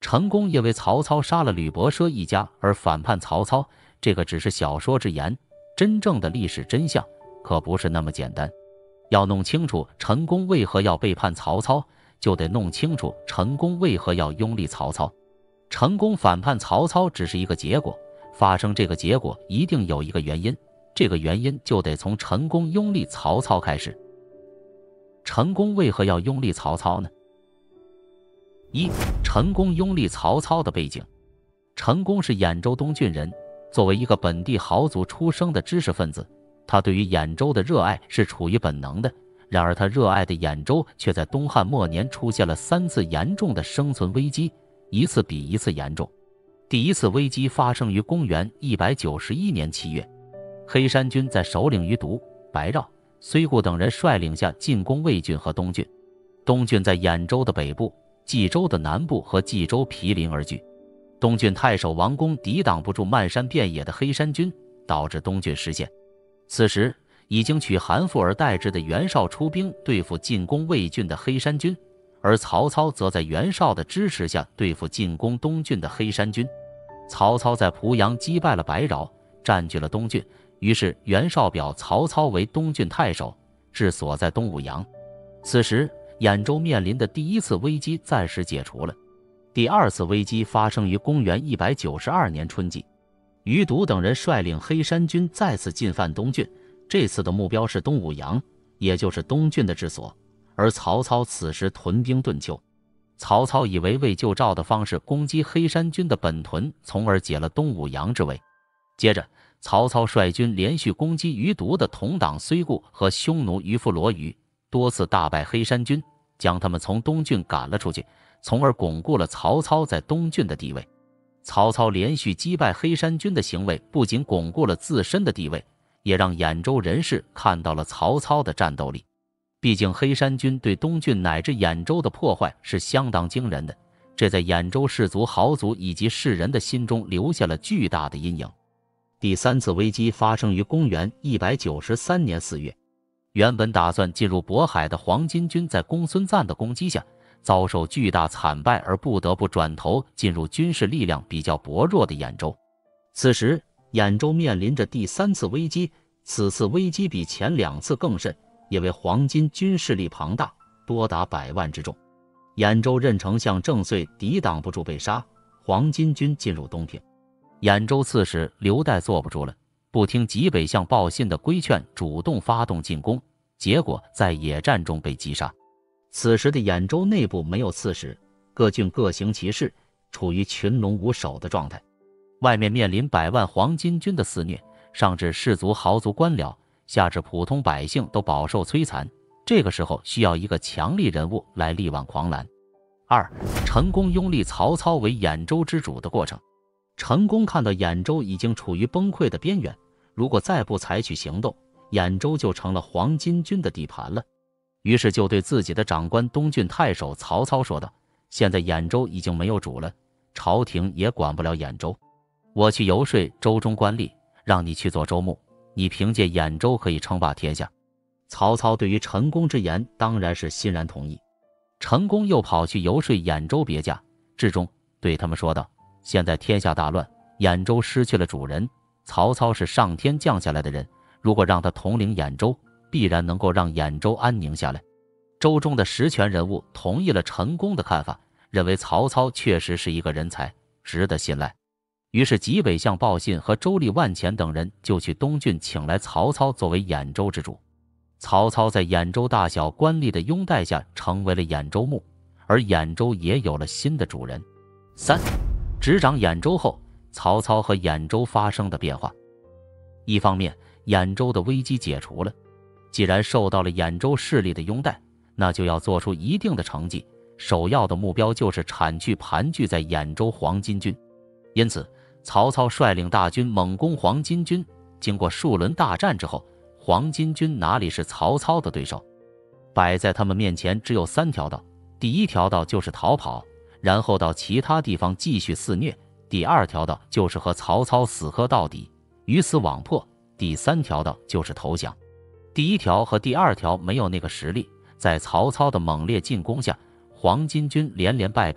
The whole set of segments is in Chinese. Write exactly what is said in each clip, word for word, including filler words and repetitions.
成功因为曹操杀了吕伯奢一家而反叛曹操，这个只是小说之言，真正的历史真相可不是那么简单。要弄清楚陈宫为何要背叛曹操，就得弄清楚陈宫为何要拥立曹操。陈宫反叛曹操只是一个结果，发生这个结果一定有一个原因，这个原因就得从陈宫拥立曹操开始。陈宫为何要拥立曹操呢？一、陈宫拥立曹操的背景。陈宫是兖州东郡人，作为一个本地豪族出生的知识分子，他对于兖州的热爱是出于本能的。然而他热爱的兖州却在东汉末年出现了三次严重的生存危机，一次比一次严重。第一次危机发生于公元一百九十一年七月，黑山军在首领于毒、白绕、睢固等人率领下进攻魏郡和东郡。东郡在兖州的北部，冀州的南部和冀州毗邻而居。东郡太守王公抵挡不住漫山遍野的黑山军，导致东郡失陷。此时已经取韩馥而代之的袁绍出兵对付进攻魏郡的黑山军，而曹操则在袁绍的支持下对付进攻东郡的黑山军。曹操在濮阳击败了白饶，占据了东郡，于是袁绍表曹操为东郡太守，治所在东武阳。此时兖州面临的第一次危机暂时解除了。第二次危机发生于公元一百九十二年春季，于毒等人率领黑山军再次进犯东郡，这次的目标是东武阳，也就是东郡的治所。而曹操此时屯兵顿丘，曹操以围魏救赵的方式攻击黑山军的本屯，从而解了东武阳之围。接着曹操率军连续攻击于毒的同党睢固和匈奴于父罗瑜，多次大败黑山军，将他们从东郡赶了出去，从而巩固了曹操在东郡的地位。曹操连续击败黑山军的行为不仅巩固了自身的地位，也让兖州人士看到了曹操的战斗力。毕竟黑山军对东郡乃至兖州的破坏是相当惊人的，这在兖州士族豪族以及士人的心中留下了巨大的阴影。第三次危机发生于公元一百九十三年四月，原本打算进入渤海的黄巾军在公孙瓒的攻击下遭受巨大惨败，而不得不转头进入军事力量比较薄弱的兖州。此时兖州面临着第三次危机，此次危机比前两次更甚，因为黄巾军势力庞大，多达百万之众。兖州任丞相郑遂抵挡不住被杀，黄巾军进入东平。兖州刺史刘岱坐不住了，不听济北相报信的规劝，主动发动进攻，结果在野战中被击杀。此时的兖州内部没有刺史，各郡各行其事，处于群龙无首的状态。外面面临百万黄巾军的肆虐，上至士族豪族官僚，下至普通百姓都饱受摧残。这个时候需要一个强力人物来力挽狂澜。二、陈宫拥立曹操为兖州之主的过程。陈宫看到兖州已经处于崩溃的边缘，如果再不采取行动，兖州就成了黄巾军的地盘了。于是就对自己的长官东郡太守曹操说道：现在兖州已经没有主了，朝廷也管不了兖州，我去游说州中官吏，让你去做州牧，你凭借兖州可以称霸天下。曹操对于陈宫之言当然是欣然同意。陈宫又跑去游说兖州别驾，至终对他们说道：现在天下大乱，兖州失去了主人，曹操是上天降下来的人，如果让他统领兖州，必然能够让兖州安宁下来。州中的实权人物同意了陈宫的看法，认为曹操确实是一个人才，值得信赖。于是济北相报信和周厉万钱等人就去东郡请来曹操作为兖州之主。曹操在兖州大小官吏的拥戴下成为了兖州牧，而兖州也有了新的主人。三、执掌兖州后，曹操和兖州发生的变化。一方面，兖州的危机解除了，既然受到了兖州势力的拥戴，那就要做出一定的成绩，首要的目标就是铲去盘踞在兖州黄巾军。因此曹操率领大军猛攻黄巾军，经过数轮大战之后，黄巾军哪里是曹操的对手？摆在他们面前只有三条道，第一条道就是逃跑，然后到其他地方继续肆虐；第二条道就是和曹操死磕到底，鱼死网破；第三条道就是投降。第一条和第二条没有那个实力，在曹操的猛烈进攻下，黄巾军连连败北，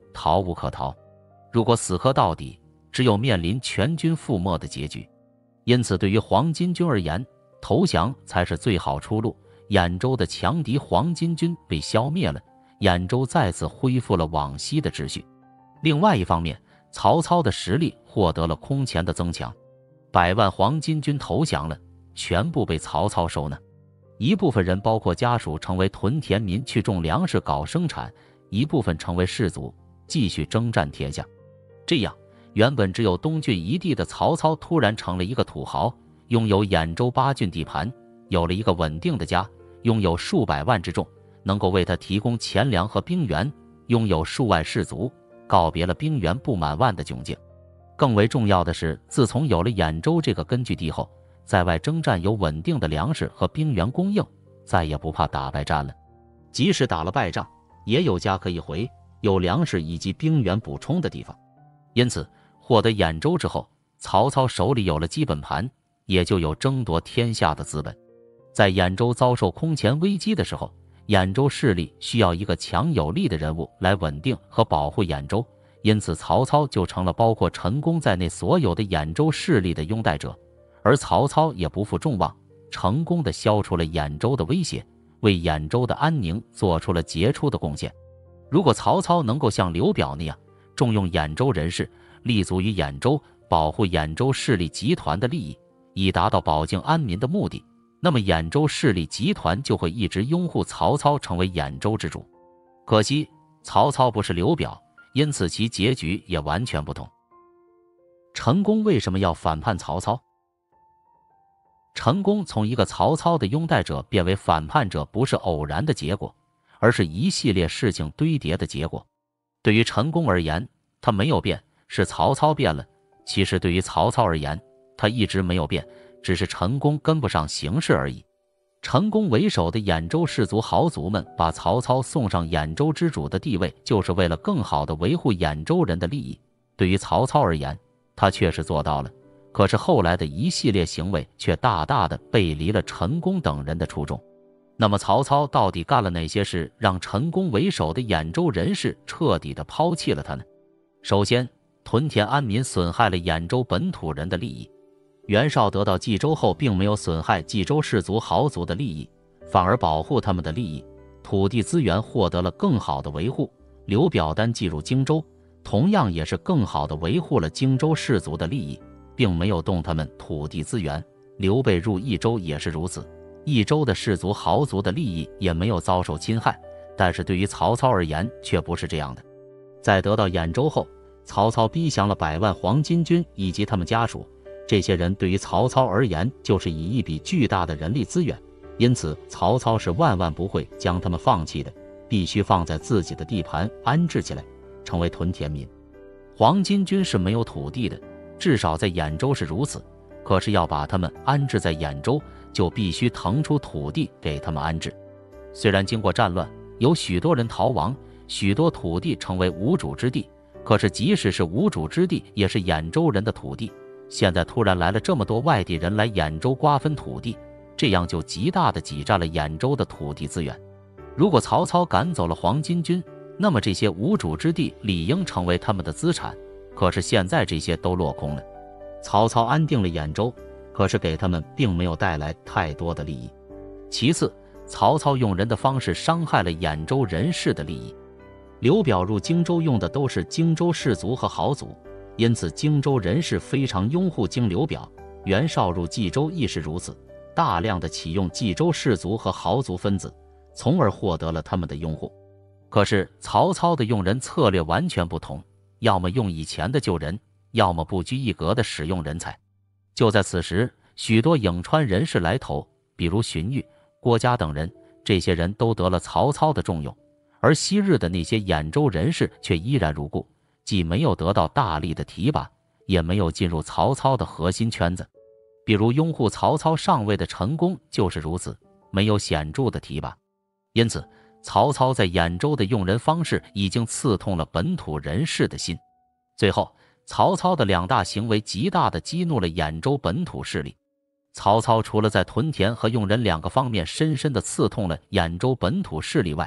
逃无可逃。如果死磕到底，只有面临全军覆没的结局。因此，对于黄巾军而言，投降才是最好出路。兖州的强敌黄巾军被消灭了，兖州再次恢复了往昔的秩序。另外一方面，曹操的实力获得了空前的增强，百万黄巾军投降了，全部被曹操收纳。一部分人包括家属成为屯田民去种粮食搞生产，一部分成为士卒继续征战天下。这样，原本只有东郡一地的曹操突然成了一个土豪，拥有兖州八郡地盘，有了一个稳定的家，拥有数百万之众，能够为他提供钱粮和兵源，拥有数万士卒，告别了兵源不满万的窘境。更为重要的是，自从有了兖州这个根据地后，在外征战有稳定的粮食和兵源供应，再也不怕打败战了。即使打了败仗，也有家可以回，有粮食以及兵源补充的地方。因此，获得兖州之后，曹操手里有了基本盘，也就有争夺天下的资本。在兖州遭受空前危机的时候，兖州势力需要一个强有力的人物来稳定和保护兖州，因此曹操就成了包括陈宫在内所有的兖州势力的拥戴者。而曹操也不负众望，成功地消除了兖州的威胁，为兖州的安宁做出了杰出的贡献。如果曹操能够像刘表那样重用兖州人士，立足于兖州，保护兖州势力集团的利益，以达到保境安民的目的，那么兖州势力集团就会一直拥护曹操成为兖州之主。可惜曹操不是刘表，因此其结局也完全不同。陈宫为什么要反叛曹操？陈宫从一个曹操的拥戴者变为反叛者，不是偶然的结果，而是一系列事情堆叠的结果。对于陈宫而言，他没有变，是曹操变了。其实对于曹操而言，他一直没有变，只是陈宫跟不上形势而已。陈宫为首的兖州士族豪族们把曹操送上兖州之主的地位，就是为了更好地维护兖州人的利益。对于曹操而言，他确实做到了，可是后来的一系列行为却大大的背离了陈宫等人的初衷。那么曹操到底干了哪些事，让陈宫为首的兖州人士彻底的抛弃了他呢？首先，屯田安民损害了兖州本土人的利益。袁绍得到冀州后，并没有损害冀州士族豪族的利益，反而保护他们的利益，土地资源获得了更好的维护。刘表单骑入荆州，同样也是更好的维护了荆州士族的利益，并没有动他们土地资源。刘备入益州也是如此，益州的士族豪族的利益也没有遭受侵害。但是对于曹操而言却不是这样的。在得到兖州后，曹操逼降了百万黄巾军以及他们家属，这些人对于曹操而言就是以一笔巨大的人力资源，因此曹操是万万不会将他们放弃的，必须放在自己的地盘安置起来，成为屯田民。黄巾军是没有土地的，至少在兖州是如此，可是要把他们安置在兖州，就必须腾出土地给他们安置。虽然经过战乱，有许多人逃亡，许多土地成为无主之地，可是即使是无主之地，也是兖州人的土地。现在突然来了这么多外地人来兖州瓜分土地，这样就极大的挤占了兖州的土地资源。如果曹操赶走了黄巾军，那么这些无主之地理应成为他们的资产，可是现在这些都落空了。曹操安定了兖州，可是给他们并没有带来太多的利益。其次，曹操用人的方式伤害了兖州人士的利益。刘表入荆州用的都是荆州士族和豪族，因此荆州人士非常拥护荆刘表。袁绍入冀州亦是如此，大量的启用冀州士族和豪族分子，从而获得了他们的拥护。可是曹操的用人策略完全不同，要么用以前的救人，要么不拘一格的使用人才。就在此时，许多颍川人士来投，比如荀彧、郭嘉等人，这些人都得了曹操的重用，而昔日的那些兖州人士却依然如故，既没有得到大力的提拔，也没有进入曹操的核心圈子。比如拥护曹操上位的陈宫就是如此，没有显著的提拔。因此曹操在兖州的用人方式已经刺痛了本土人士的心。最后，曹操的两大行为极大地激怒了兖州本土势力。曹操除了在屯田和用人两个方面深深地刺痛了兖州本土势力外，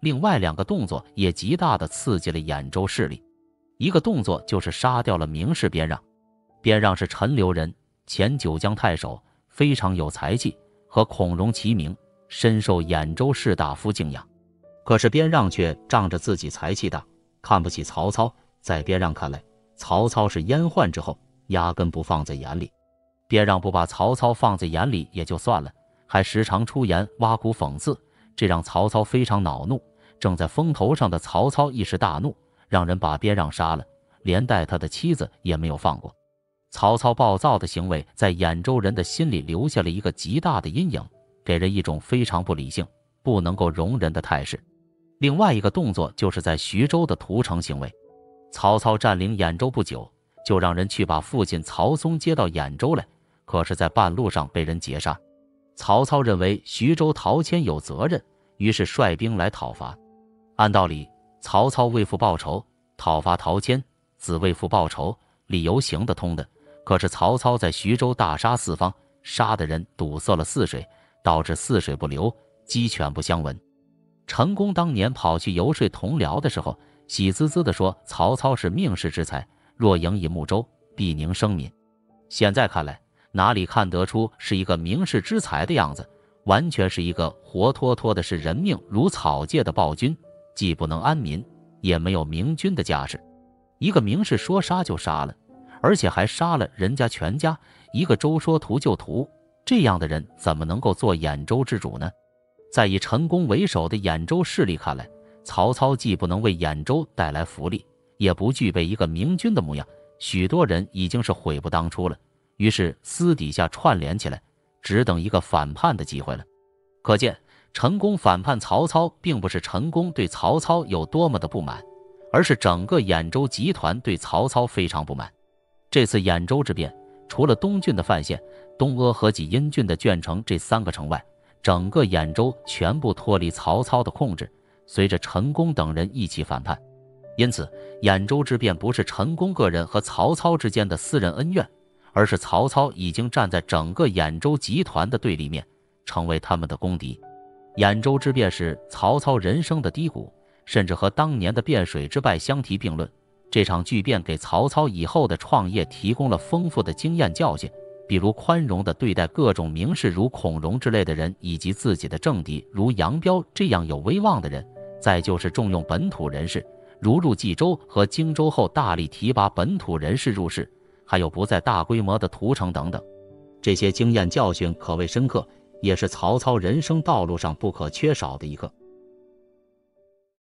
另外两个动作也极大地刺激了兖州势力。一个动作就是杀掉了名士边让。边让是陈留人，前九江太守，非常有才气，和孔融齐名，深受兖州士大夫敬仰。可是边让却仗着自己才气大，看不起曹操。在边让看来，曹操是阉宦之后，压根不放在眼里。边让不把曹操放在眼里也就算了，还时常出言挖苦讽刺，这让曹操非常恼怒。正在风头上的曹操一时大怒，让人把边让杀了，连带他的妻子也没有放过。曹操暴躁的行为在兖州人的心里留下了一个极大的阴影，给人一种非常不理性、不能够容人的态势。另外一个动作就是在徐州的屠城行为。曹操占领兖州不久，就让人去把父亲曹嵩接到兖州来，可是在半路上被人劫杀。曹操认为徐州陶谦有责任，于是率兵来讨伐。按道理，曹操为父报仇，讨伐陶谦，子为父报仇，理由行得通的。可是曹操在徐州大杀四方，杀的人堵塞了泗水，导致泗水不流，鸡犬不相闻。陈宫当年跑去游说同僚的时候，喜滋滋地说曹操是命世之才，若赢以睦州，必宁生民。现在看来，哪里看得出是一个名士之才的样子，完全是一个活脱脱的是人命如草芥的暴君，既不能安民，也没有明君的架势。一个名士说杀就杀了，而且还杀了人家全家，一个州说屠就屠，这样的人怎么能够做兖州之主呢？在以陈宫为首的兖州势力看来，曹操既不能为兖州带来福利，也不具备一个明君的模样，许多人已经是悔不当初了，于是私底下串联起来，只等一个反叛的机会了。可见陈宫反叛曹操，并不是陈宫对曹操有多么的不满，而是整个兖州集团对曹操非常不满。这次兖州之变，除了东郡的范县、东阿和济阴郡的鄄城这三个城外，整个兖州全部脱离曹操的控制，随着陈宫等人一起反叛。因此，兖州之变不是陈宫个人和曹操之间的私人恩怨，而是曹操已经站在整个兖州集团的对立面，成为他们的公敌。兖州之变是曹操人生的低谷，甚至和当年的汴水之败相提并论。这场巨变给曹操以后的创业提供了丰富的经验教训，比如宽容地对待各种名士如孔融之类的人，以及自己的政敌如杨彪这样有威望的人。再就是重用本土人士，如入冀州和荆州后大力提拔本土人士入仕，还有不再大规模的屠城等等。这些经验教训可谓深刻，也是曹操人生道路上不可缺少的一课。